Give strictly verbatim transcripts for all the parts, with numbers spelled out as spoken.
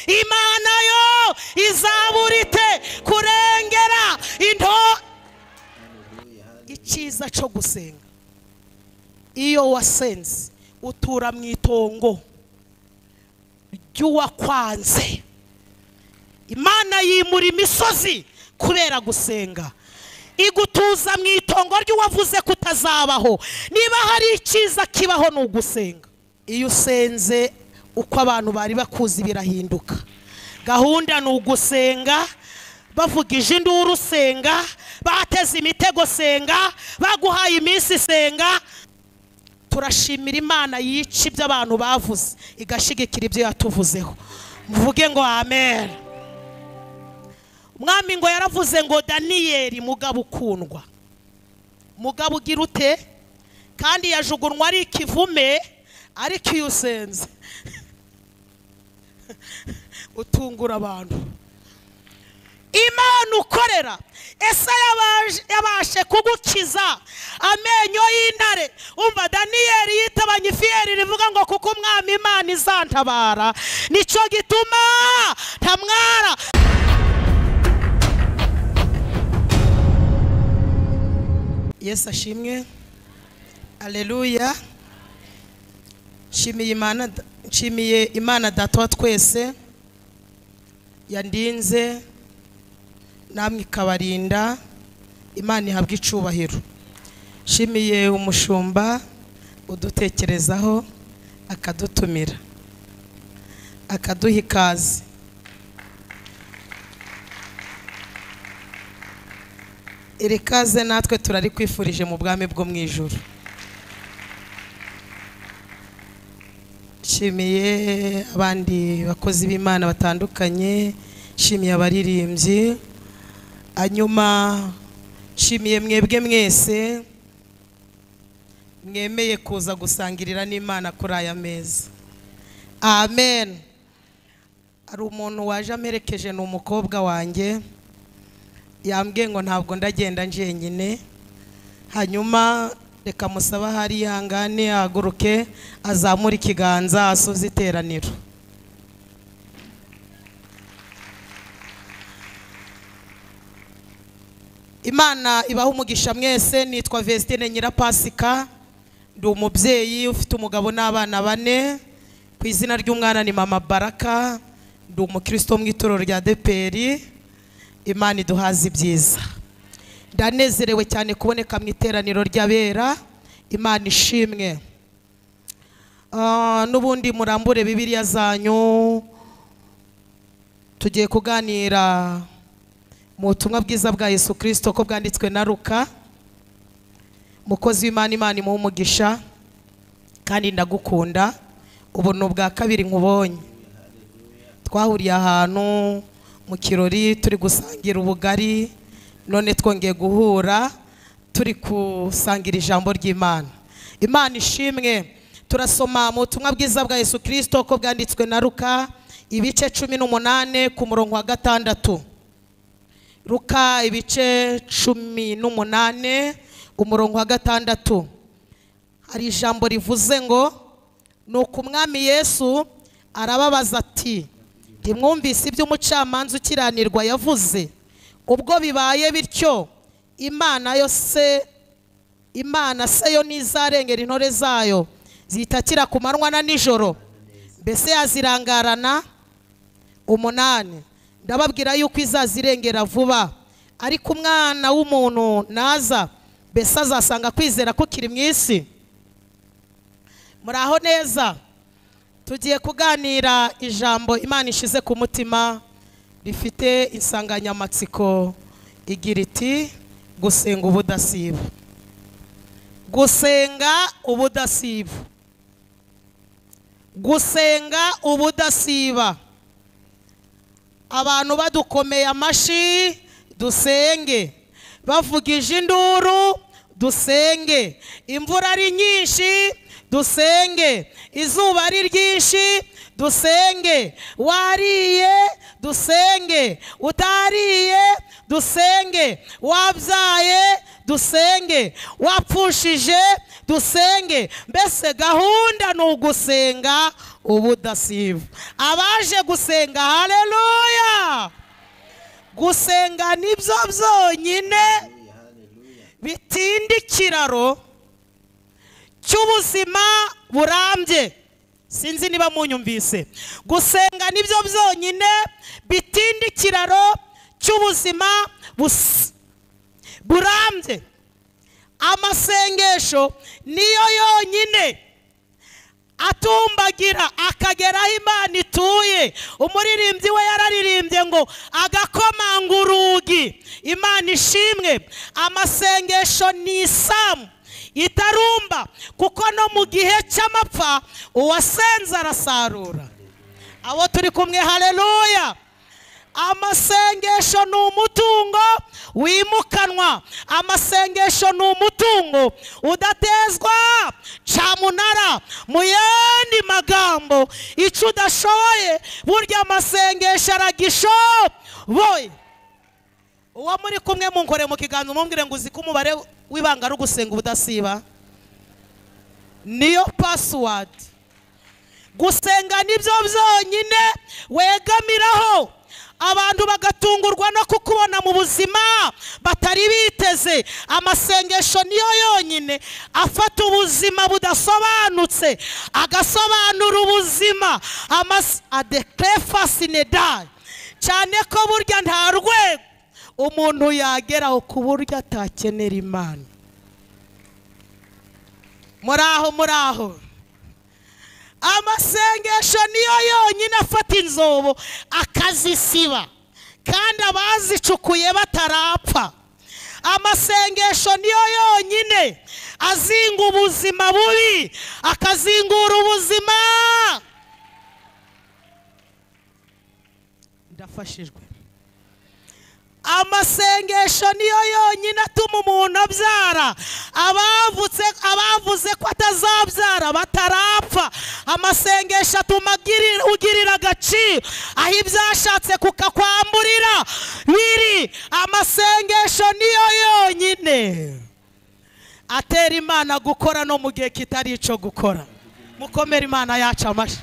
Imana yo izaburite kurengera into. Icyiza cyo gusenga, iyo wasenze utura mu itongo ry'uwakwanze. Imana yimura imisozi kubera gusenga, igutuza mu itongo ry'uwavuze kutazabaho. Niba hari icyiza kibaho ni ugusenga. Iyo usenze uko abantu bari bakuzi birahinduka. Gahunda ni ugusenga, bavugije induru senga, bateze imitego senga, baguhaye iminsi senga. Turashimira Imana yica ibyo abantu bavuze igashigikira ibyo yatuvuzeho. Muvuge ngo amen. Umwami ngo yaravuze ngo Daniyeli mugabo ukundwa, mugabo ugira ute, kandi yajugunwa ari ikivume, ariko iyo usenze utungura abantu. Imana ukorera ese yabashe kugukiza amenyo y'intare. Umva Daniyeli yitabanye ifiyeri rivuga ngo kuko umwami Imana izantabara, nicyo gituma ntamwara. Yesu ashimwe. Haleluya. Nshimiye Imana, nshimiye Imana data wa twese yandinze namwe ikabarinda. Imana ihabwa icubahiro. Nshimiye umushumba udutekerezaho akadutumira akaduha ikaze. Iri kaze natwe turari kwifurije mu bwami bwo mu ijuru. Nshimiye abandi bakozi b'Imana batandukanye, nshimiye abaririmbyi, hanyuma nshimiye mwebwe mwese mwemeye kuza gusangirira n'Imana kuri aya meza. Amen. Ari umuntu waje amerekeje ni umukobwa wanjye, yambwiye ngo ntabwo ndagenda njyenyine. Hanyuma reka musaba hari ihangane ahaguruke azamura ikiganza asoza iteraniro. Imana ibaho umugisha mwese. Nitwa Vestine Nyirapasika, ndi umubyeyi ufite umugabo n'abana bane. Ku izina ry'umwana ni Mama Baraka, ndi umukristo mu itorero rya D P R. Imana iduhaze ibyiza. Ndanezerewe cyane kuboneka mu iteraniro ry'abera. Imana ishimwe. Uh, nubundi murambure Bibiliya zanyu, tugiye kuganira mu butumwa bwiza bwa Yesu Kristo ko bwanditswe na Luka. Mukozi w'Imana, Imana imuhe umugisha kandi ndagukunda. Ubu ni ubwa kabiri nkubonye. Twahuriye ahantu mu kirori turi gusangira ubugari, none twongeye guhura turi kusangira ijambo ry'Imana. Imana ishimwe. Turasoma mu butumwa bwiza bwa Yesu Kristo ko bwanditswe na Luka ibice cumi n'umunane ku murongo wa gatandatu. Luka ibice cumi n'umunane umurongo wa gatandatu. Hari ijambo rivuze ngo nuko umwami Yesu arababaza ati, ntimwumvise ibyo umucamanza ukiranirwa yavuze? Ubwo bibaye bityo Imana yo se Imana se yo nizarengera intore zayo zitakira ku manywa na nijoro, mbese yazirangarana? Umunani. Ndababwira yuko izazirengera vuba, ariko umwana w'umuntu naza, mbese azasanga kwizera kukiri mu isi? Muraho neza. Tugiye kuganira ijambo Imana ishize ku mutima, rifite insanganyamatsiko igira iti gusenga ubudasiba. Gusenga ubudasiba. Gusenga ubudasiba. Abantu badukomeye amashi dusenge, bavugije induru dusenge, imvura ari nyinshi dusenge, izuba ari ryinshi dusenge, wariye dusenge, utariye dusenge, wabyaye dusenge, wapfushije dusenge. Mbese gahunda ni ugusenga ubudasiba. Abaje gusenga, haleluya, gusenga nibyo byonyine bitinda ikiraro cy'ubuzima burambye. Sinzi niba munyumvise. Gusenga nibyo byonyine bitinda ikiraro cy'ubuzima burambye. Amasengesho niyo yonyine atumbagira akagera aho Imana ituye. Umuririmbyi we yararirimbye ngo agakomanga urugi. Imana ishimwe. Amasengesho ni isamu itarumba, kuko no mu gihe cy'amapfa uwasenze arasarura. Abo turi kumwe, haleluya. Amasengesho ni umutungo wimukanwa. Amasengesho ni umutungo udatezwa camunara. Mu yandi magambo, icyo udashoboye burya amasengesho aragishoboye. Uwo muri kumwe munkore mu kiganza mumbwire ngo uzi ko umubare w'ibanga ari ugusenga ubudasiba. Niyo password. Gusenga nibyo byonyine wegamiraho abantu bagatungurwa no kukubona mu buzima batari biteze. Amasengesho niyo yonyine afata ubuzima budasobanutse agasobanura ubuzima. Amas adekrefasinedai cyane ko burya nta rwego umuntu yageraho ku buryo atakenera Imana. Muraho muraho. Amasengesho niyo yonyine afata inzobo akazisiba kandi abazicukuye batarapfa. Amasengesho niyo yonyine azinga ubuzima bubi akazingura ubuzima. Ndafashijwe. Amasengesho niyo yonyine atuma umuntu abyara abavutse abavuze ko atazabyara batarapfa. Amasengesho atuma ugirira agaciro aho ibyashatse kukakwamburira biri. Amasengesho niyo yonyine atera Imana gukora no mu gihe kitari ico gukora. Mukomere Imana yacu amashyi.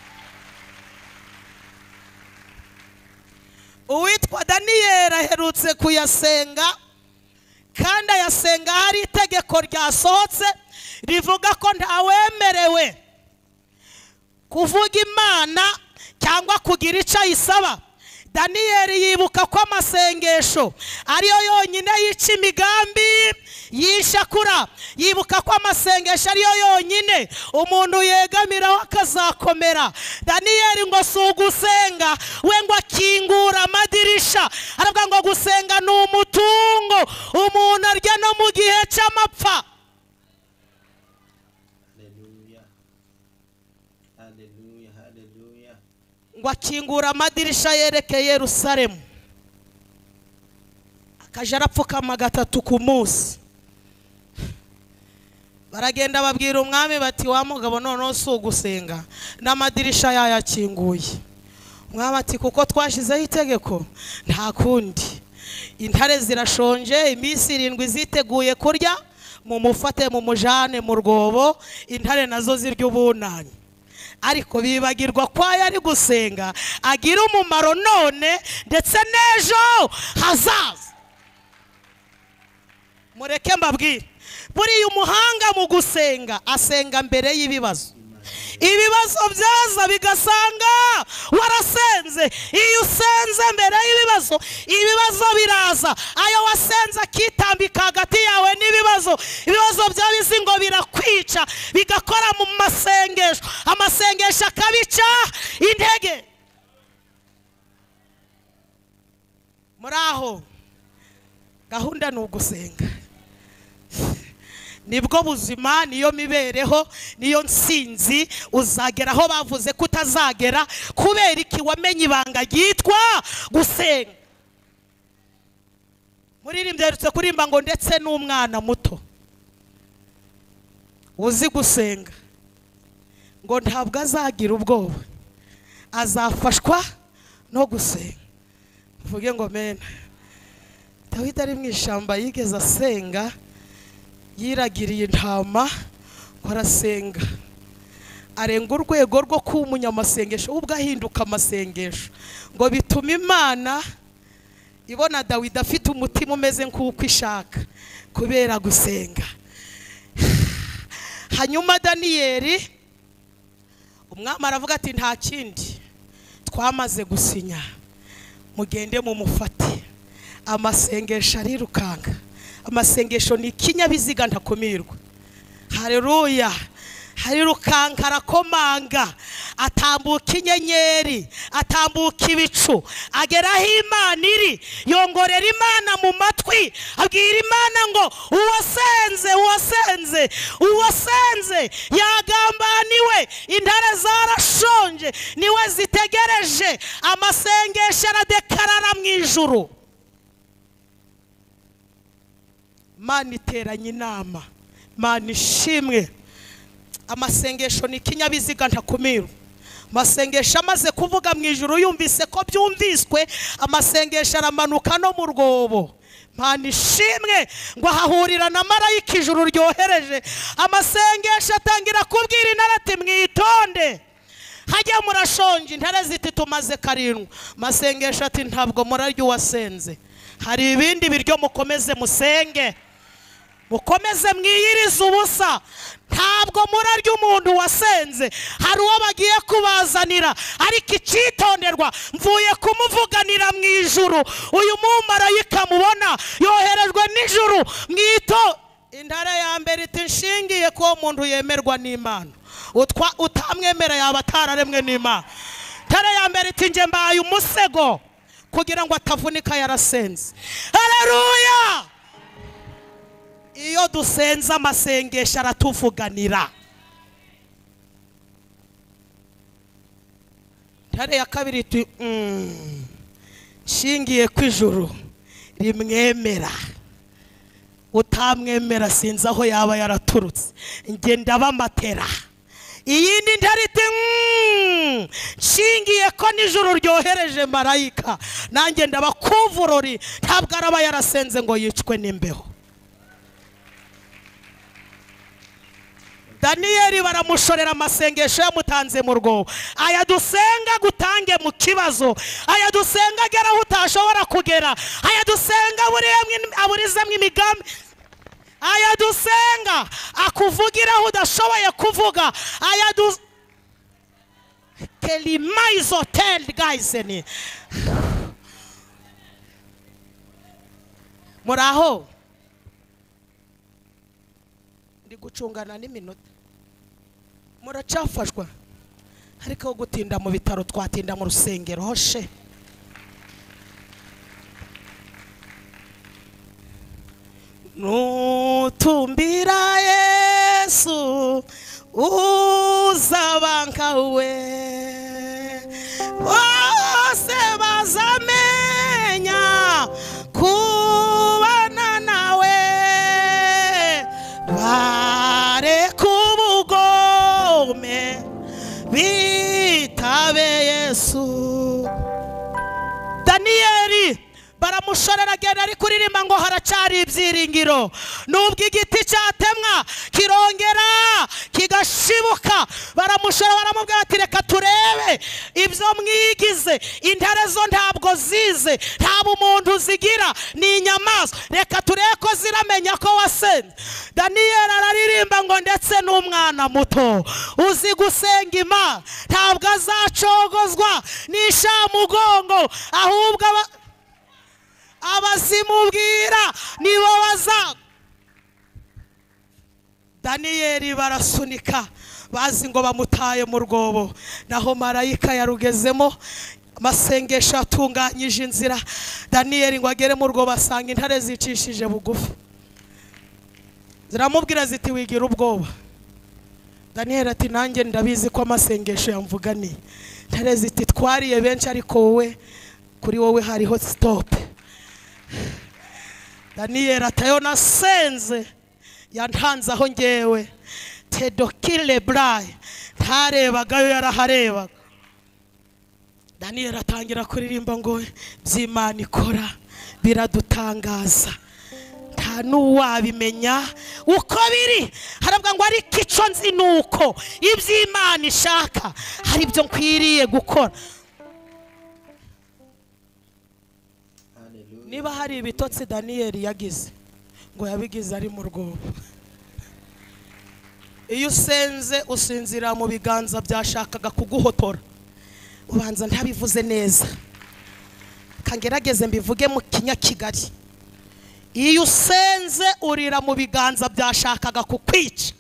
Uwitwa Daniyeli aherutse kuyasenga, kandi ayasenga hari itegeko ryasohotse rivuga ko ntawemerewe kuvuga Imana cyangwa kugira icyo ayisaba. Daniyeli yibuka ko amasengesho ariyo yonyine yica imigambi yishakura. Yibuka ko amasengesho ariyo yonyine umuntu yegamiraho akazakomera. Daniyeli ngo si ugusenga we ngo akingura amadirisha. Aravuga ngo gusenga ni umutungo umuntu arya no mu gihe cy'amapfa. Ngo akingura amadirisha yerekeye Yerusalemu. Akaja arapfukama gatatu ku munsi. Baragenda babwira umwami bati wa mugabo none si ugusenga n'amadirisha yayakinguye. Umwami ati kuko twashizeho itegeko nta kundi. Intare zirashonje, iminsi irindwi ziteguye kurya, mumufate mu mujane mu rwobo, intare nazo zirya ubunani. Ariko bibagirwa ko yari gusenga agira umumaro none ndetse n'ejo hazaza. Mureke mbabwire, buriya umuhanga mu gusenga asenga mbere y'ibibazo. Ibibazo byaza bigasanga warasenze. Iyo usenze mbere y'ibibazo, ibibazo biraza. Ayo wasenze akitambika hagati yawe n'ibibazo, ibibazo byabizi ngo birakwica bigakora mu masengesho. Amasengesho akabica intege. Muraho, gahunda ni ugusenga. Nibwo buzima, niyo mibereho, niyo nsinzi uzageraho bavuze ko utazagera kubera iki wamenye ibanga ryitwa gusenga. Muririmbye yerutse kurimba ngo ndetse n'umwana muto uzi gusenga ngo ntabwo azagira ubwoba, azafashwa no gusenga. Mvuge ngo mena. Dawidi ari mu ishamba yigeze asenga, yiragiriye intama arasenga arenga urwego rwo kuba umunyamasengesho ubwo ahinduka amasengesho ngo bituma Imana ibona Dawidi afite umutima umeze nk'uko ishaka kubera gusenga. Hanyuma Daniyeli umwami aravuga ati nta kindi twamaze gusinya, mugende mu mufate. Amasengesho arirukanga. Amasengesho ni ikinyabiziga ntakumirwa. Haleluya. Harirukanga arakomanga, atambuka inyenyeri, atambuka ibicu, ageraho Imana iri, yongorera Imana mu matwi, abwira Imana ngo uwasenze uwasenze uwasenze yagambaniwe, intare zarashonje niwe zitegereje. Amasengesho aradekarara mu ijuru. Imana iteranye inama. Imana ishimwe. Amasengesho ni ikinyabiziga ntakumirwa. Amasengesho amaze kuvuga mu ijuru yumvise ko byumviswe, amasengesho aramanuka no mu rwobo. Imana ishimwe ngo ahahurira na marayika ijuru ryohereje. Amasengesho atangira kubwira intare ati mwitonde, hajya murashonje. Intare ziti tumaze karindwi. Amasengesho ati ntabwo murarya uwasenze, hari ibindi biryo mukomeze musenge, mukomeze mwiyirize ubusa. Ntabwo murarya umuntu wasenze, hari uwo bagiye kubazanira, ariko icyitonderwa mvuye kumuvuganira mu ijuru. Uyu mumarayika mubona yoherejwe n'ijuru mwito. Intare ya mbere iti nshingiye ko umuntu yemerwa n'Imana, utwa utamwemera yaba atararemwe n'Imana. Intare ya mbere iti nje mbaye umusego kugira ngo atavunika yarasenze. Haleluya. Iyo dusenza amasengesho aratuvuganira. Intare ya kabiri iti mm, nshingiye ku ijuru rimwemera, utamwemera sinzi aho yaba yaraturutse, nge ndabamatera. Iyindi ntare iti mm, nshingiye ko n'ijuru ryohereje marayika, nanjye ndabakuvurori, ntabwo araba yarasenze ngo yicwe n'imbeho. Daniyeli baramushorera amasengesho yamutanze mu rwobo. Aya dusenga gutange mu kibazo, aya dusenga agera aho utashobora kugera, aya dusenga aburizamwe imigambi, aya dusenga akuvugira aho udashoboye kuvuga, aya du kelimaizo tel guys ni muraho ndi gucungana n'iminota. Muracafashwa ariko gutinda mu bitaro twatinda mu rusengero hoshe. Nutumbira Yesu uzabanka we, bose bazamenya kubana nawe, bare kubugome bitabe Yesu. Daniyeli baramushorera agenda ari kuririmba ngo haracari ibyiringiro. Nubwo igiti cyatemwa kirongera kigashibuka, baramushora baramubwira ati reka turebe ibyo mwigize. Intare zo ntabwo zize, ntabwo umuntu zigira, ni inyamaswa, reka turebe ko ziramenya ko wasenze. Daniyeli araririmba ngo ndetse n'umwana muto uzi gusenga Imana ntabwo azacogozwa n'ishamugongo, ahubwo abazimubwira nibo baza. Daniyeli barasunika bazi ngo bamutaye mu rwobo, naho marayika yarugezemo. Amasengesho atunganyije inzira. Daniyeli ngo agere mu rwobo asanga intare zicishije bugufi, ziramubwira ziti wigira ubwoba. Daniyeli ati nanjye ndabizi ko amasengesho yamvuganiye. Intare ziti twariye benshi ariko wowe kuri wowe hariho stop. Daniyeli atayo nasenze yantanze aho ngewe tedokile brayi ntarebagayo yaraharebaga. Daniyeli atangira kuririmba ngo by'Imana ikora biradutangaza, nta n'uwabimenya uko biri. Haravuga ngo ariko icyo nzi ni uko iby'Imana ishaka hari ibyo nkwiriye gukora. Niba hari ibitotsi Daniyeli yagize ngo yabigize ari mu rwobo. Iyo usenze usinzira mu biganza byashakaga kuguhotora, ubanza ntabivuze neza, kangerageze mbivuge mu Kinyakigali. Iyo usenze urira mu biganza byashakaga kukwica.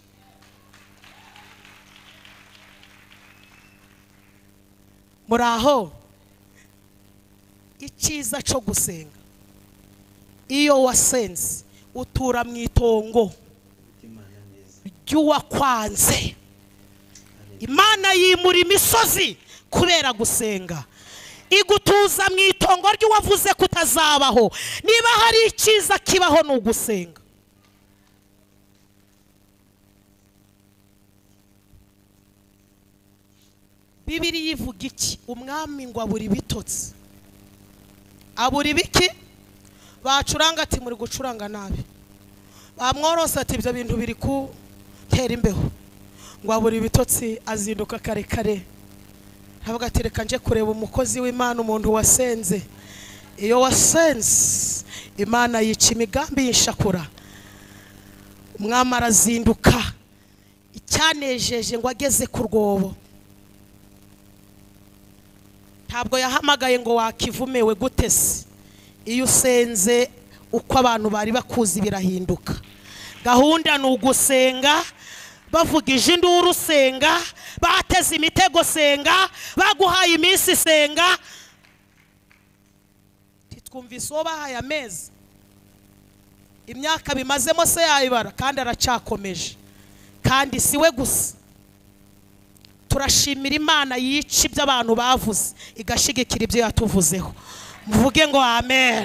Muraho icyiza cyo gusenga, iyo wasenze utura mu itongo ry'uwakwanze. Imana yimura imisozi kubera gusenga, igutuza mu itongo ry'uwavuze kutazabaho. Niba hari icyiza kibaho ni ugusenga. Bibiliya ivuga iki? Umwami ngo abura ibitotsi. Abura ibiki? Bacuranga ati muri gucuranga nabi. Bamworose ati ibyo bintu biri kutera imbeho. Ngo abura ibitotsi azinduka kare kare. Havuga ati reka nje kureba umukozi w'Imana, umuntu wasenze. Iyo wasenze Imana yica imigambi y'inshakura. Umwami arazinduka. Icyanejeje ngo ageze ku rwobo, ntabwo yahamagaye ngo wakivumewe gutese. Iyo usenze uko abantu bari bakuzi birahinduka. Gahunda ni ugusenga, bavugije induru senga, bateze imitego senga, baguhaye iminsi senga. Titwumvise uwo bahaye amezi, imyaka bimazemo se yayibara kandi aracakomeje. Kandi siwe gusa, turashimira Imana yica ibyo abantu bavuze igashigikira ibyo yatuvuzeho. Muvuge ngo amen.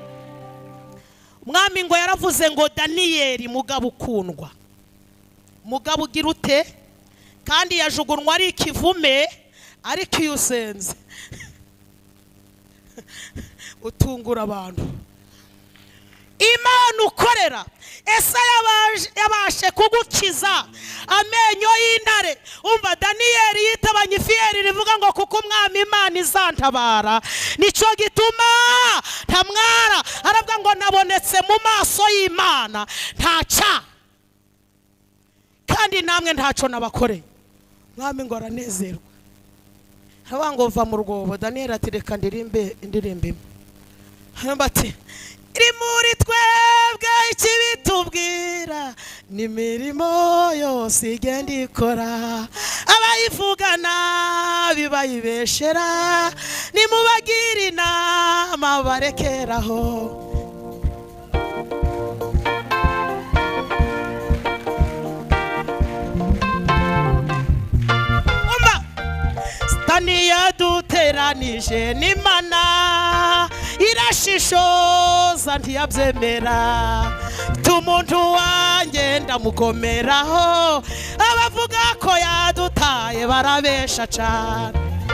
Umwami ngo yaravuze ngo Daniyeli mugabo ukundwa, mugabo ugira ute, kandi yajugunwa ari ikivume, ariko iyo usenze utungura abantu. Imana ukorera ese yabashe kugukiza amenyo y'intare. Umva Daniyeli yitabanye ifiyeri rivuga ngo kuko umwami Imana izantabara nicyo gituma ntamwara. Aravuga ngo nabonetse mu maso y'Imana ntaca, kandi namwe ntaco nabakoreye. Mwami ngo aranezerwa. Haba ngo va mu rwobo. Daniyeli ati reka ndirimbe indirimbe. Hamba ati iri muri twebwe ikibitubwira n'imirimo yose igenda ikora, abayivugana bibayibeshera nimubagire inama barekeraho. Yaduteranije n'Imana irashishoza ntiyabyemera. Tumuntu wanjye ndamukomeraho, abavuga ko yadutaye barabesha cyane.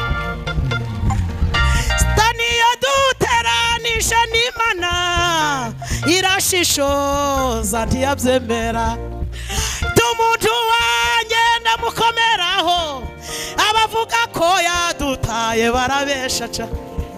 Stani yaduteranije n'Imana irashishoza ntiyabyemera. Tumuntu wanjye ndamukomeraho, abavuga ko yadutaye barabesha cha.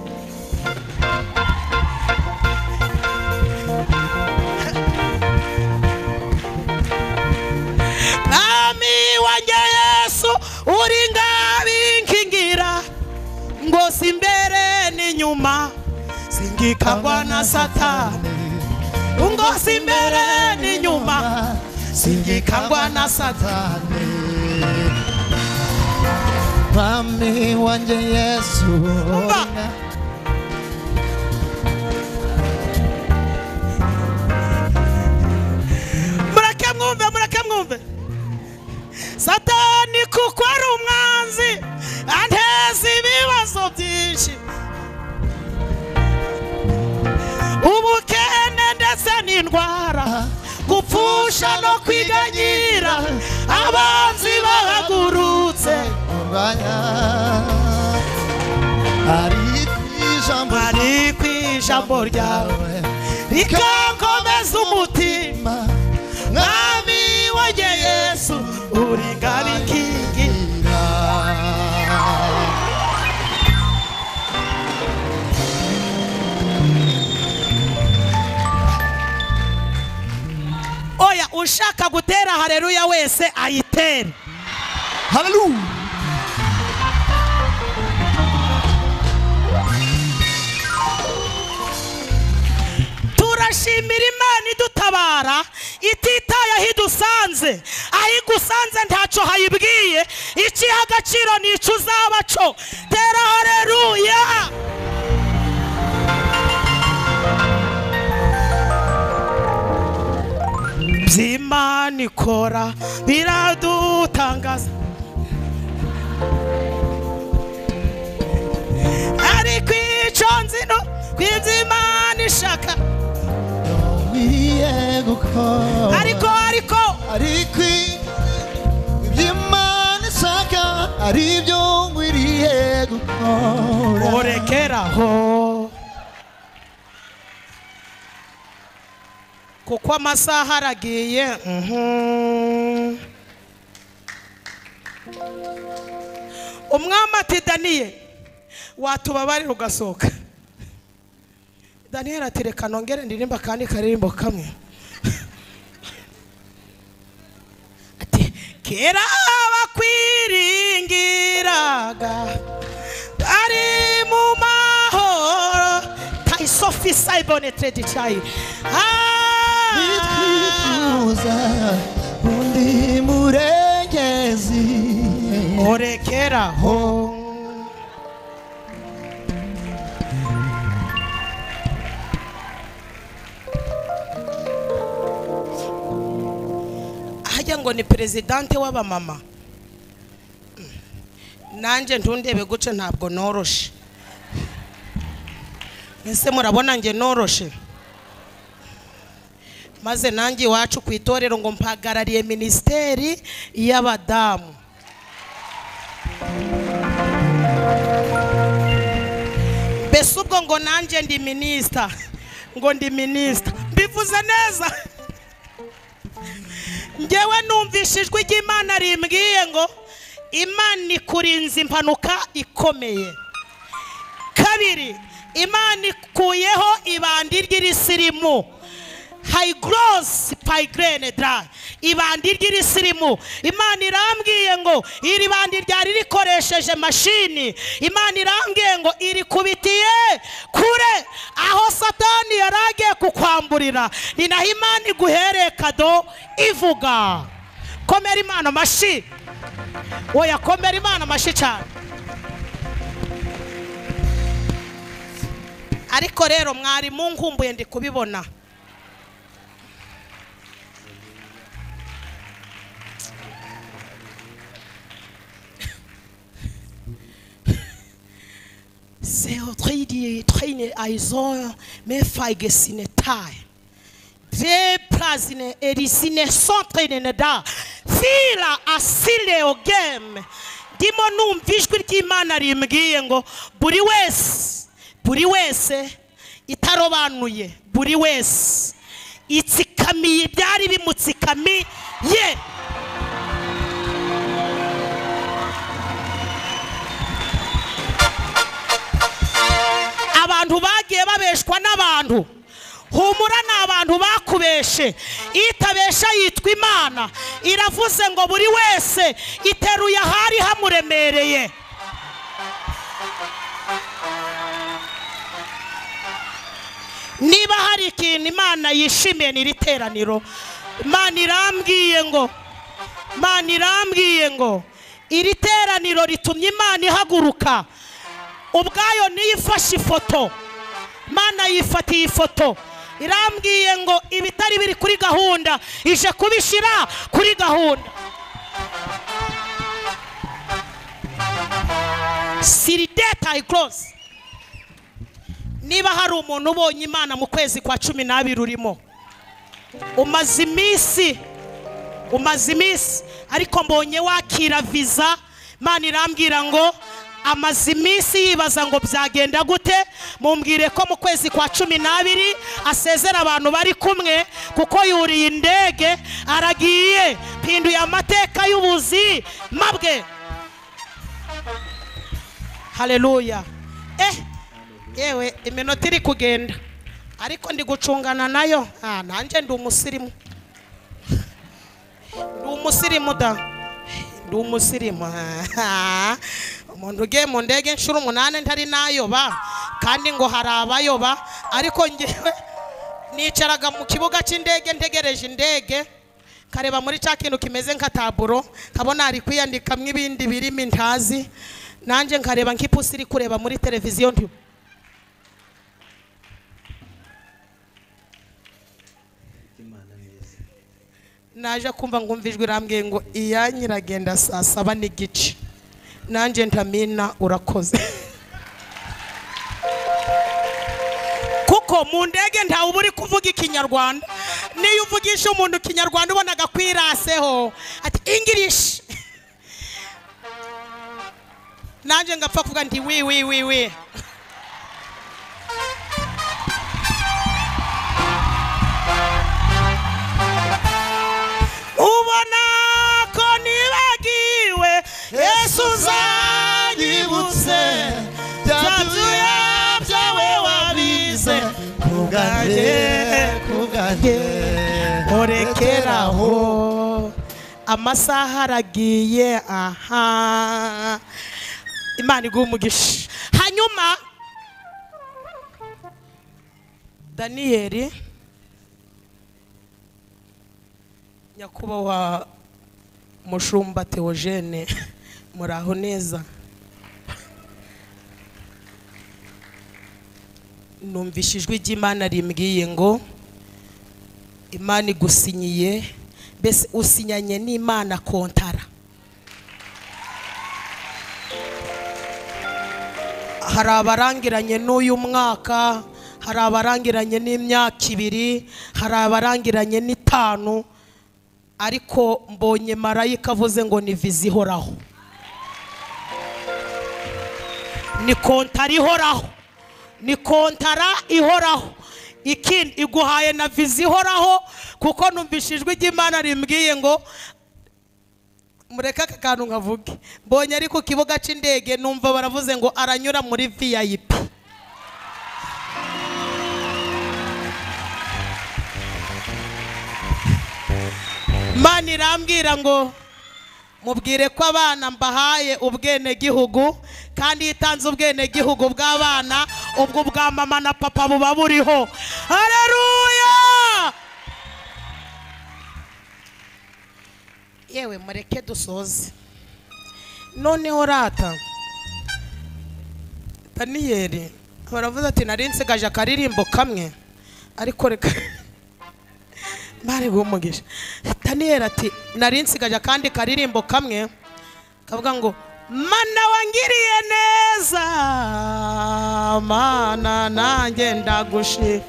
Mwami wanjye Yesu uri ngabinkingira, ngo simbere n'inyuma singikangwa na Satani. Ngo simbere n'inyuma singikangwa na Satani. Mwami wanjye Yesu murake mwumve, murake mwumve. Satani kuko ari umwanzi anteza ibibazo byinshi, ubukene ndetse n'indwara, gupfusha no kwiganyira, abanzi bahagurutse ari kwijambo ryawe rikankomeza. neza umutima mwami wanjye Yesu uri ngabikingira oya ushaka gutera haleluya wese ayitere haleluya turashimira Imana idutabara ititaye aho idusanze aho igusanze ntacyo hayibwiye ikiha agaciro nicyo uzaba cyo tera haleluya by'Imana ikora biradutangaza ariko icyo nzi no kw'iby'Imana ishaka ariko ariko ariko iby'Imana ishaka ari byo nkwiriye gukora urekeraho kuko amasaha aragiye umwami ati Daniel watubabarira ugasohoka Daniel ati reka nongere ndirimba kandi karirimbo kamwe ati kera bakwiringiraga ari mu mahoro taisofi saibone trade chai nitwifuza undi murengezi orekeraho hajya ngo ni presidente w'abamama nanje ntundebe guce ntabwo noroshe ese murabona nge noroshe maze nanjye iwacu ku itorero ngo mpagarariye ministeri y'abadamu mbese ubwo ngo nanjye ndi minister ngo ndi minister mbivuze neza ngewe numvishijwe iry'Imana rimbwiye ngo Imana ikurinze impanuka ikomeye kabiri Imana ikuyeho ibandi ry'isirimu high gross pigrene dra ibandi ry'isirimu Imana irambwiye ngo iri bandi ryari rikoresheje mashini Imana irambwiye ngo iri kubitiye kure aho Satani yaragiye kukwamburira ni naho Imana iguhereye kado ivuga komera Imana mashi oya komera Imana mashi cyane ariko rero mwari munkumbuye ndi kubibona c'est autre dit traîner aizon mais faige sinetai de prazine erisine sontraine da fila asile ogem dimo numvijwe ry'Imana rimbwiye ngo buri wese buri wese itarobanuye buri wese itsikamiye byari bimutsikamiye abantu bagiye babeshwa n'abantu humura n'abantu bakubeshe itabesha yitwa Imana iravuze ngo buri wese iteruye ahari hamuremereye niba hari ikintu Imana yishimiye ni riteraniro Imana irambwiye ngo Imana irambwiye ngo iri teraniro ritumye Imana ihaguruka ubwayo niyifashe ifoto Imana yifatiye ifoto irambwiye ngo ibitari biri kuri gahunda ije kubishira kuri gahunda sirideta I close niba hari umuntu ubonye Imana mu kwezi kwa cumi n'abiri urimo umaze iminsi umaze iminsi ariko mbonye wakira visa Imana irambwira ngo amaze iminsi yibaza ngo byagenda gute. Mumbwire ko mu kwezi kwa cumi n'abiri asezera abantu bari kumwe kuko yuriye indege aragiye, pinduye amateka y'ubuzima bwe. Haleluya. Eh yewe iminota iri kugenda ariko ndi gucungana nayo. Ah nanje ndi umusirimu, ndi umusirimu da, ndi umusirimu. Umuntu ugiye mu ndege inshuro umunani ntari nayoba, kandi ngo hari abayoba. Ariko ngewe nicaraga mu kibuga cy'indege ntegereje indege, kareba muri cya kintu kimeze nka taburo, kabona ari kwiyandikamwe ibindi birimo ntazi, nanje nkareba nk'ipusi iri kureba muri televiziyo. Nti naje kumva ngumvijwe irambwiye ngo iyanyiragenda saa saba n'igice. Nanje ntamina urakoze. Kuko mu ndege ntawe uri kuvuga ikinyarwanda. Niyo uvugisha umuntu ikinyarwanda ubonaga kwiraseho ati English. Nanje ngapfa kuvuga nti wi wi wi wi. Ubona ko nibagiwe Yesu zanyibutse, byatuye byawe wabize kuganje kuganje orekeraho. Amasaha aragiye. Aha Imana iguha umugisha. Hanyuma Daniyeli nyakubahwa mushumba Theogene, muraho neza. Numvishijwe ry'Imana rimbwiye ngo Imana igusinyiye, bese usinyanye n'Imana kontara. Hari abarangiranye n'uyu mwaka, hari abarangiranye n'imyaka ibiri, hari abarangiranye n'itanu, ariko mbonye marayika avuze ngo ni viza ihoraho, ni kontara ihoraho, ni kontara ihoraho. Ikindi iguhaye na viza ihoraho, kuko numvishijwe ry'Imana rimbwiye ngo mureka aka kantu nkavuge. Mbonye ari ku kibuga cy'indege numva baravuze ngo aranyura muri V I P. Imana irambwira ngo mubwire ko abana mbahaye ubwene gihugu, kandi itanze ubwene gihugu bw'abana, ubwo bwa mama na papa buba buriho. Haleluya. Yewe mureke dusoze noneho rata. Daniyeli baravuze ati nari nsigaje akaririmbo kamwe, ariko reka Mare gumugisha. Daniyeli ati nari nsigaje kandi karirimbo kamwe kavuga ngo mana wangiriye neza, mana nanjye ndagushi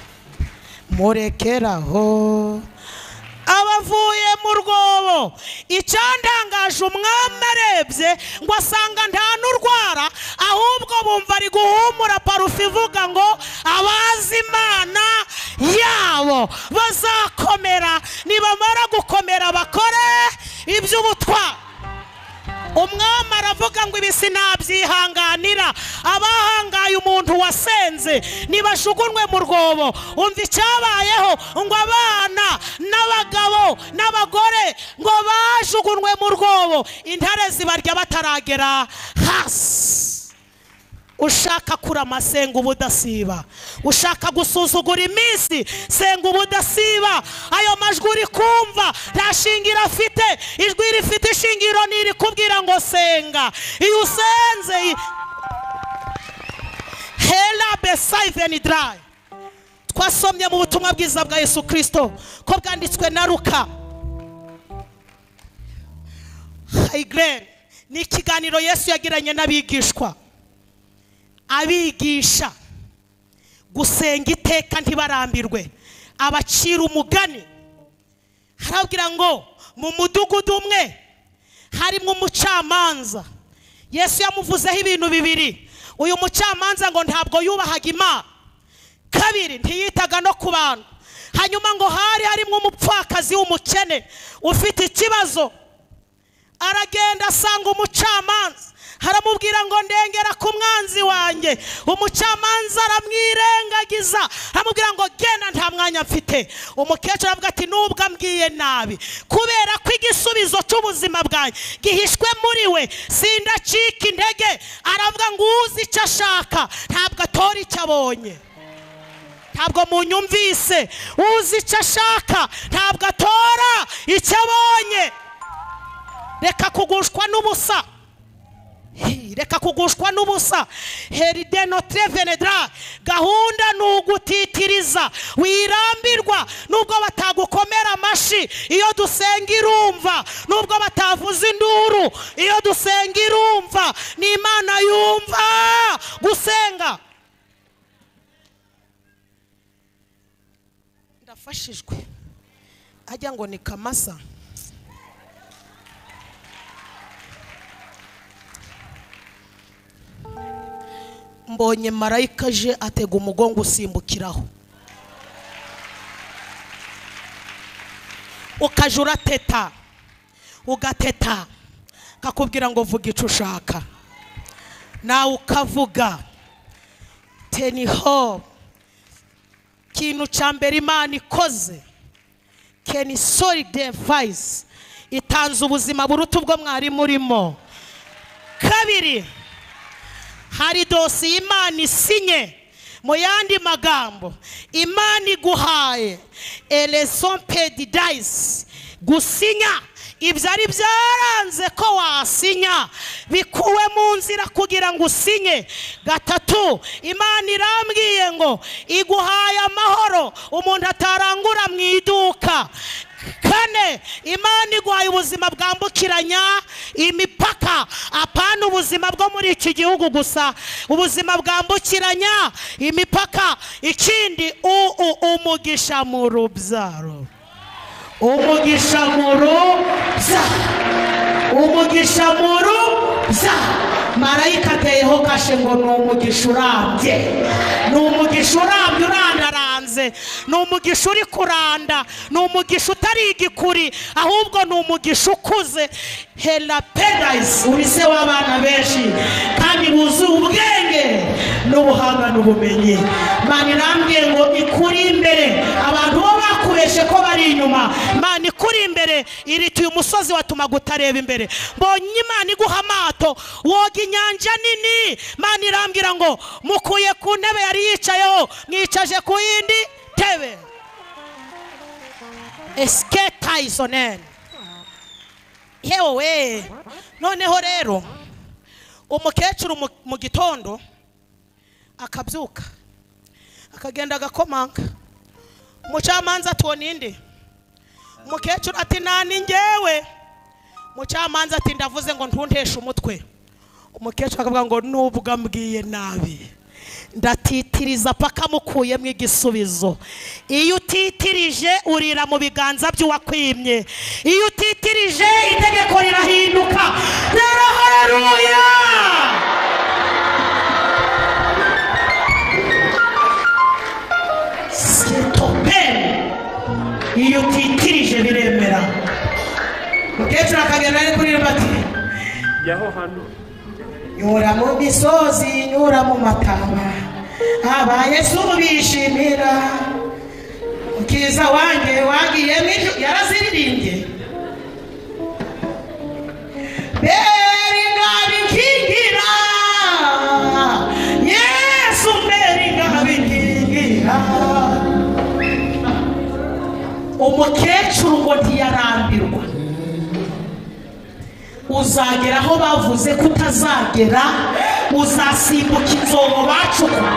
murekeraho. Abavuye mu rwobo icyandangaje umwami arebye ngo asanga nta n'urwara, ahubwo bumva ari guhumura parufe ivuga ngo abazi Imana yabo bazakomera, nibamara gukomera bakore iby'ubutwari. Umwami aravuga ngo ibi sinabyihanganira. Abahangaye umuntu wasenze nibashugunwe mu rwobo. Umva icyabayeho ngo abana n'abagabo n'abagore ngo bashugunwe mu rwobo, intare zibarya bataragera hasi. Ushaka kurama senga ubudasiba, ushaka gusuzugura iminsi senga ubudasiba. Ayo majwi uri kumva nta shingiro afite, ijwi rifite ishingiro niri kubwira ngo senga. Iyo usenze hela besayiveni dry. Twasomye mu butumwa bwiza bwa Yesu Kristo ko bwanditswe na Luka. Haigren ni ikiganiro Yesu yagiranye n'abigishwa, abigisha gusenga iteka ntibarambirwe, abacira umugani. Harabwira ngo mu mudugudu umwe harimo umucamanza Yesu yamuvuzeho ibintu bibiri. Uyu mucamanza ngo ntabwo yubahaga Imana, kabiri ntiyitaga no ku bantu. Hanyuma ngo hari harimo umupfakazi w'umukene ufite ikibazo, aragenda asanga umucamanza, haramubwira ngo ndengera ku mwanzi wanjye. Umucamanza aramwirengagiza, aramubwira ngo genda nta mwanya mfite. Umukecuru avuga ati nubwo ambwiye nabi, kubera ko igisubizo cy'ubuzima bwanjye gihishwe muri we, sindacika intege. Aravuga ngo uzi icyo ashaka ntabwo atora icyo abonye. Ntabwo munyumvise? Uzi icyo ashaka ntabwo atora icyo abonye. Reka kugushwa n'ubusa, reka kugushwa n'ubusa. Heride notre venedra, gahunda ni ugutitiriza, wirambirwa nubwo batagukomera amashi iyo dusenga irumva, nubwo batavuza induru iyo dusenga irumva. Ni Imana yumva gusenga. Ndafashijwe ajya ngo ni Kamasa. Mbonye marayika je atega umugongo usimbukiraho, ukajura teta ugateta, kakubwira ngo vuga icyo ushaka, nawe ukavuga. Teniho kintu cyambere Imana ikoze, Ken sorry device, itanze ubuzima buruta ubwo mwari murimo. Kabiri, hari dosi Imana isinye. Mu yandi magambo, Imana iguhaye eleson pedidais, gusinya ibyari byaranze ko wasinya bikuwe mu nzira kugira ngo usinye. Gatatu, Imana irambwiye ngo iguhaye amahoro umuntu atarangura mu iduka. Kane, Imana iguhaye ubuzima bwambukiranya imipaka, apana ubuzima bwo muri iki gihugu gusa, ubuzima bwambukiranya imipaka. Ikindi, umugisha mu rubyaro, umugisha mu rubyaro, umugisha mu rubyaro. Marayika ateyeho kashe ngo ni umugisha urambye, ni umugisha urambye urandaranze, ni umugisha uri kuranda, ni umugisha utari igikuri, ahubwo ni umugisha ukuze. Hela pedais, uri se w'abana benshi kandi buzuye ubwenge n'ubuhanga n'ubumenyi. Imana irambwiye ngo ikuri imbere, abantu bo bakubeshe ko bari inyuma. Imana ikuri imbere, irituye umusozi watuma gutareba imbere. Mbonye Imana iguha amato woga inyanja nini. Imana irambwira ngo mukuye ku ntebe yari yicayeho mwicaje ku yindi tebe. Esketa isonen. Yewe noneho rero umukecuru mu gitondo akabyuka akagenda agakomanga. Umucamanza tubona inde? Umukecuru ati nani ngewe. Umucamanza ati ndavuze ngo ntunteshe umutwe. Umukecuru akavuga ngo nubwo ambwiye nabi ndatitiriza paka mukuyemo igisubizo. Iyo utitirije urira mu biganza by'uwakwimye, iyo utitirije itegeko rirahinduka. Haleluya! Sitopere, iyo utitirije biremera. Umukecuru akagenda ari kuririmba ati yaho hano nyura mu misozi, nyura mu mataba, aba Yesu bishimira. Mukiza wanjye wagiye mw'ijuru, yaraziririmbye. Beri ngabi nkingira Yesu, beri ngabi nkingira. Umukecuru ngo ntiyarambirwa. Uzagera aho bavuze ko utazagera, uzasimbuka inzobo bacuka.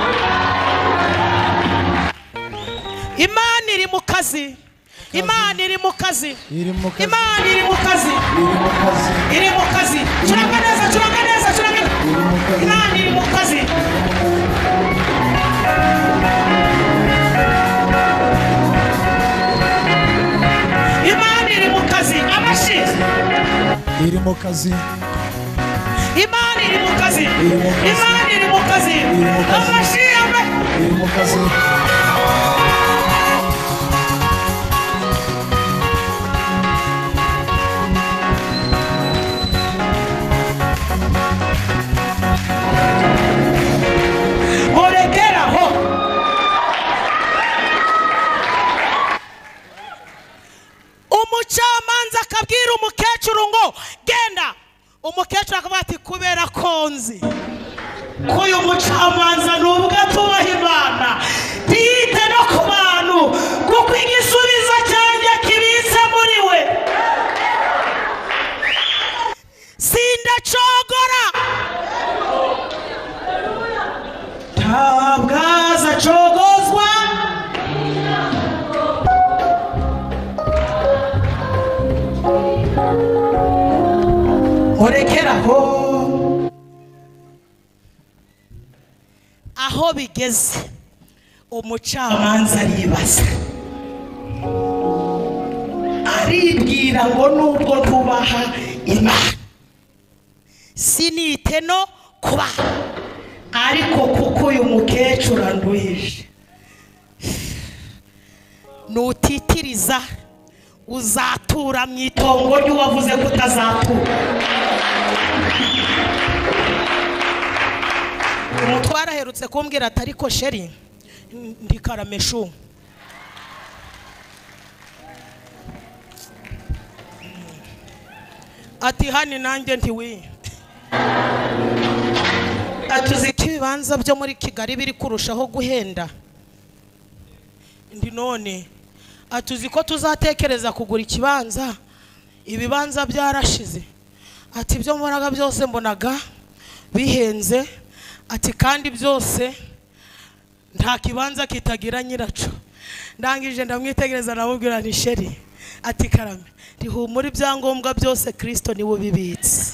Imana iri mu kazi, Imana iri mu kazi, Imana iri mu kazi, iri mu kazi. Curanga neza, curanga neza, curanga neza. Imana iri mu kazi. Imana iri mu kazi. Amashi iri mu kazi. Imana iri Imana iri mu kazi. Amashimwe iri mu kazi. Murekeraho. Umucamanza akabwira umukecuru ngo genda. Umukecuru akavuga ati kubera konzi ko uyu mucamanza nubwo atubaha Imana ntiyite no ku bantu kuko igisubizo cyanjye kibitse muri we. Sindacogora ntabwo azacogozwa. Murekeraho. Aho bigeze umucamanza aribaza aribwira ngo nubwo ntubaha Imana sinite no kuba ariko kuko uyu mukecuru anduhije nutitiriza uzatura mu itongo ry'uwavuze ko utazatura. Umutwara aherutse kumbwira ati ariko sheri ndi karameshu ati hani nanjye ntiwi atuzi ko ibibanza byo muri Kigali biri kurushaho guhenda ndi none atuzi ko tuzatekereza kugura ikibanza ibibanza byarashize ati byo mbonaga byose mbonaga bihenze ati kandi byose nta kibanza kitagira nyiraco. Ndangije ndamwitegereza namubwira ni sheri ati karame rihumura ibyangombwa byose Kristo niwe ubibitse.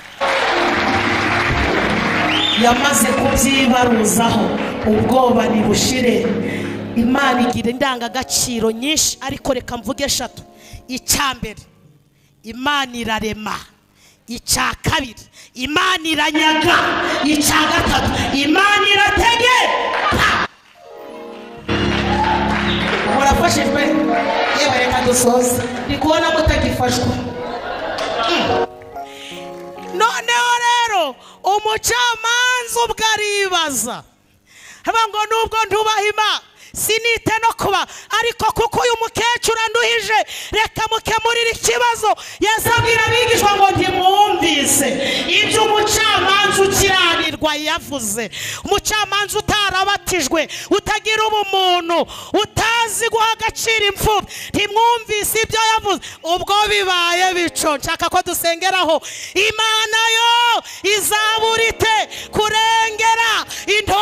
Yamaze kubyibaruzaho ubwoba nibushire. Imana igira indangagaciro nyinshi ariko reka mvuge eshatu. Icyambere Imana irarema. Icya kabiri Imana iranyaga. Icya gatatu Imana irategeka. Murafashijwe yewe reka dusoze ndi kubona mutagifashwa. Noneho rero umucamanza ubwo aribaza haba ngo nubwo ntubaha Imana sinite no kuba ariko kuko uyu mukecuru anduhije reka mukemurire ikibazo. Yesu abwira abigishwa ngo ntimwumvise ibyo umucamanza ukiranirwa yavuze. Umucamanza utarabatijwe utagira ubumuntu utazi guha agaciro imfubyi ntimwumvise ibyo yavuze. Ubwo bibaye bico nshaka ko dusengeraho Imana yo izaburite kurengera into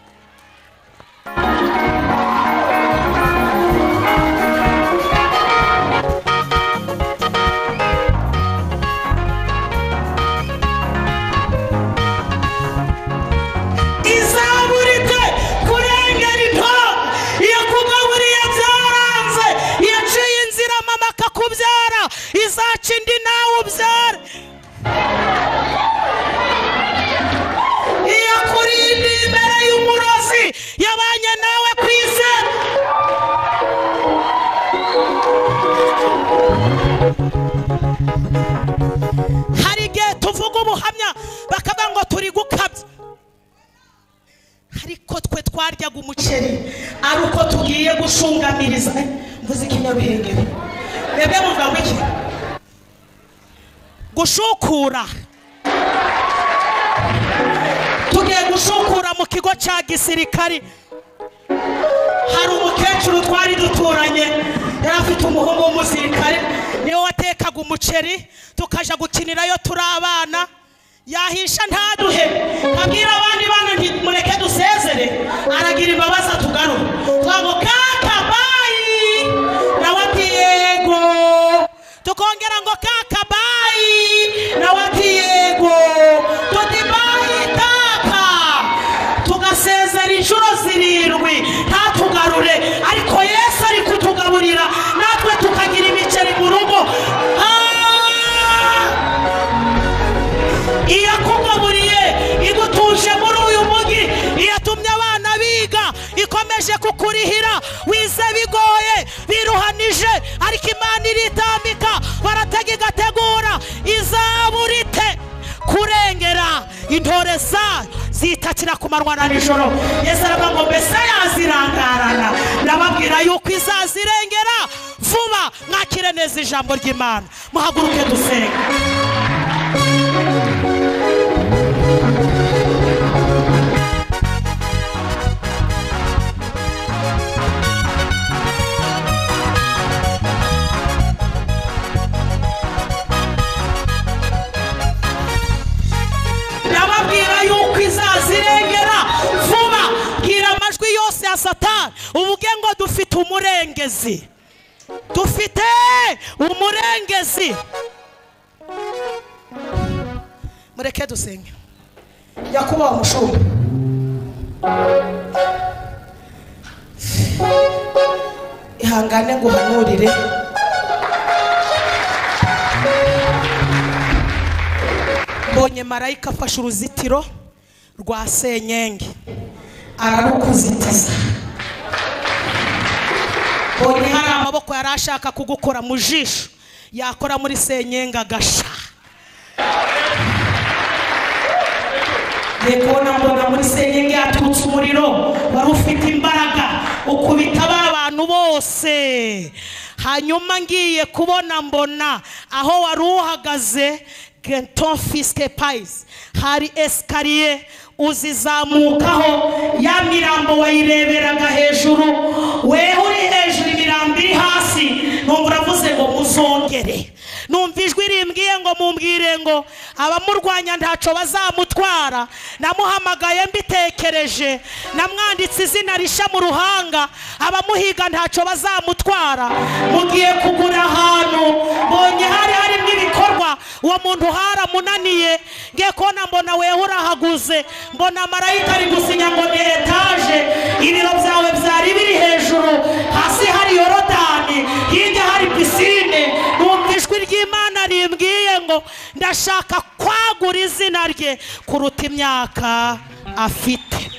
kubyara izaca indi nawe ubyara. Iyo kurinda imbere y'umurozi yabanye nawe ku isi. Hari igihe tuvuga ubuhamya bakavuga ngo turi gukabya ariko twe twaryaga umuceri ari uko tugiye gushungamiriza. Mvuze ikinyaruhengeri bebe muvuga ngo iki gushukura. Tugiye gushukura mu kigo cya gisirikari. Hari umukecuru twari duturanye yari afite umuhungu w'umusirikare niwe watekaga umuceri tukaja gukinirayo turi abana. Yahisha ntaduhe abwira abandi bana nti mureke dusezere aragira imbabazi tugaruka twago kaka bayi nawe ati yego tukongera ngo kaka bayi nawe ati yego tuti bayi kaka tugasezera inshuro zirindwi ntatugarure ariko Yesu ari kutugaburira natwe tukagira imiceri mu rugo. Iyo akugaburiye igutu bikomeje kukurihira wize bigoye biruhanije ariko Imana iritambika baratega igategura izaburite kurengera intore zayo zitakira ku manywa na nijoro. Yesu aravuga ngo mbese yazirangarana. Ndababwira yuko izazirengera vuba. Mwakire neza ijambo ry'Imana, muhaguruke dusenge. Satani ubuge ngo dufite umurengezi, dufite umurengezi. Mureke dusenge. Yakuba umushumba, ihangane ngo uhanurire. Mbonye marayika afashe uruzitiro rwa senyenge ararukuzitiza. Mbonye hari amaboko yari ashaka kugukora mu jisho, yakora muri senyenge agasha. Ndekona mbona muri senyenge yaturutse umuriro wari ufite imbaraga ukubita ba bantu bose. Hanyuma ngiye kubona mbona aho wari uhagaze Genton Fiske Pais hari escalier uzizamukaho, ya mirambo wayireberaga hejuru, wewe uri hejuru imirambo iri hasi. Numva uravuze ngo muzongere. Numva ijwi rimbwiye ngo mumbwire ngo abamurwanya ntaco bazamutwara. Namuhamagaye mbitekereje, namwanditse izina risha mu ruhanga, abamuhiga ntaco bazamutwara. Mugiye kugura ahantu, mbonye hari harimo ibikorwa, uwo muntu haramunaniye. Ngiye kubona mbona wewe urahaguze, mbona marayika ari gusinya ngo ni etaje, ibiro byawe byari biri hejuru, hasi hari Yorodani, hirya hari pisine. Numva ijwi ry'Imana rimbwiye ngo ndashaka kwagura izina rye kuruta imyaka afite.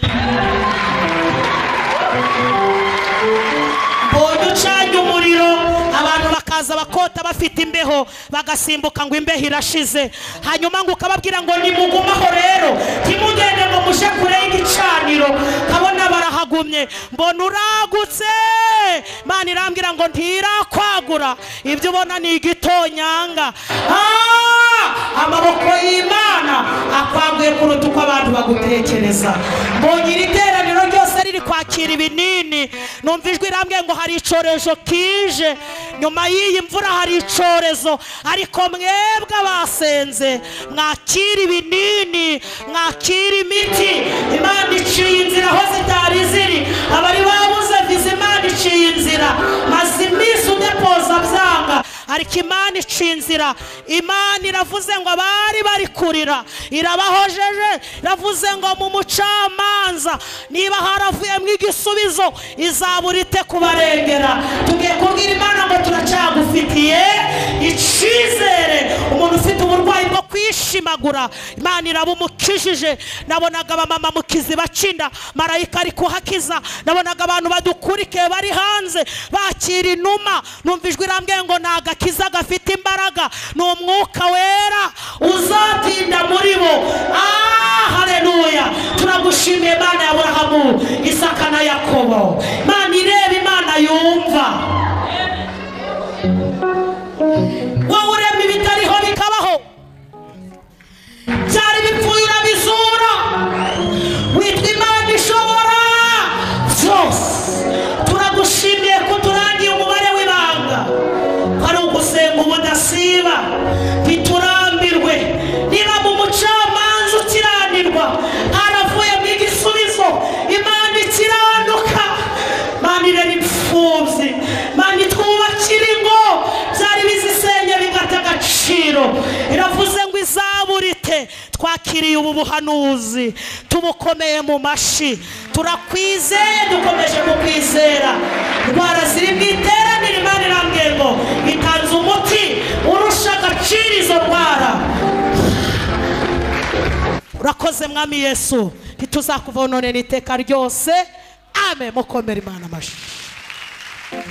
Mbonye ucanye umuriro, abantu bakaza bakota bafite imbeho, bagasimbuka ngo imbeho irashize. Hanyuma ngo ukababwira ngo nimugumaho rero, timugende ngo mushe kure y'igicaniro. Kabona barahagumye, mbona uragutse. Imana irambwira ngo ntirakwagura, ibyo ubona ni igitonyanga. Ah, amaboko y'Imana akwaguye kuruta uko abantu bagutekereza. Mbonye iri teraniro ryose riri kwakira ibinini. Numva ijwi irambwiye ngo hari icorezo kije, nyuma y'iyi mvura hari icorezo, ariko mwebwe abasenze mwakira ibinini, mwakira imiti. Imana iciye inzira aho zitari ziri, abari babuze viza Imana iciye inzira, maze iminsi udepoza byanga, ariko Imana iciye inzira. Imana iravuze ngo abari bari kurira irabahojeje, iravuze ngo mu mucamanza niba haravuyemo igisubizo izaburite kubarengera. Tugiye kubwira Imana ngo turacagufitiye icizere. Umuntu ufite uburwayi bwo kwishimagura, Imana irabumukijije. Nabonaga abamama mu kiziba cinda, marayika ari kuhakiza. Nabonaga abantu badukurikiye bari hanze bakira inuma. Numva ijwi irambwiye ngo nagakiza gafite imbaraga, ni umwuka wera uzatinda muri bo. Ah, haleluya. Turagushimiye Imana ya Aburahamu, Isaka na Yakobo. Imana ireba, Imana yumva. Wowe urema ibitariho bikabaho, byari bipfuye urabizura. Witwa Imana ishobora byose. Turagushimiye ko turangiye umubare w'ibanga, hari ugusenga ubudasiba, biturambirwe. Niba mu mucamanza ukiranirwa, haravuye mu igisubizo, Imana ikiranuka. Imana irera imfubyi, Imana itwubakira ingo byari bizisenye bigata agaciro. Iravuze ngo izaburite. Twakiriye ubu buhanuzi, tubukomeye mu mashi. Turakwizeye, dukomeje mu kwizera. Indwara ziri mu iteraniro, Imana irambwiye ngo itanze umuti urusha agaciro izo ndwara. Urakoze Mwami Yesu, ntituzakuva none n'iteka ryose. amen mukomere imana amashyi